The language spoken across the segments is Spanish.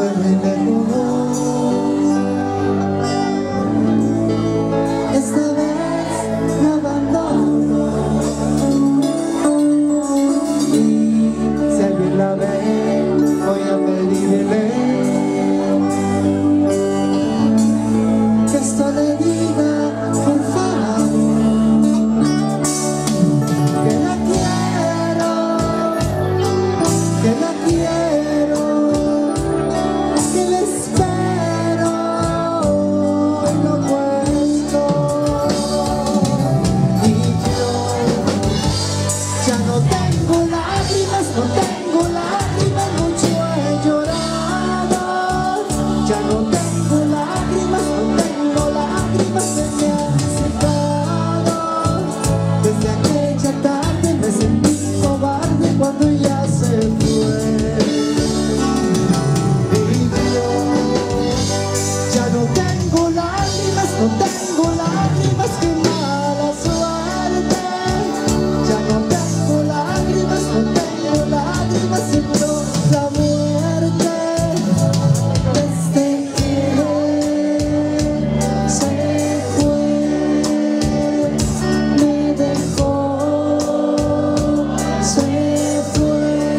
muy lejos. Esta vez me abandono, y si alguien la ve, voy a pedirle que esto le diga, por favor, que la quiero, que la quiero, que la espero en lo opuesto. Y yo ya no tengo lágrimas, no tengo lágrimas, mucho he llorado. Ya no tengo lágrimas, no tengo lágrimas, se me han secado. Desde aquella tarde me sentí cobarde cuando ya se fue. Y yo ya no tengo lágrimas, no tengo lágrimas, qué mala suerte. Ya no tengo lágrimas, no tengo lágrimas, siento la muerte. Desde que se fue, me dejó, se fue.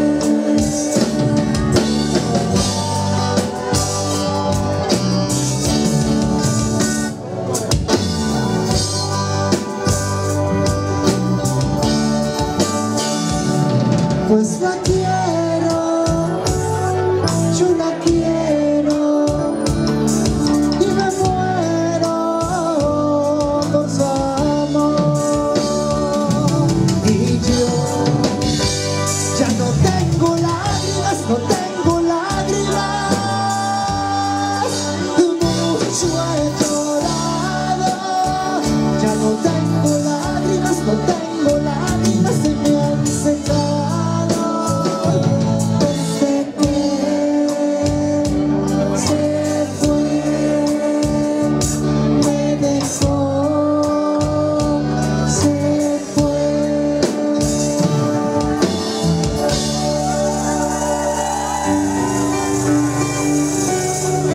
Pues la quiero, yo la quiero, y me muero por su amor. Y yo ya no tengo lágrimas, no tengo lágrimas, mucho he llorado. Ya no tengo lágrimas, no tengo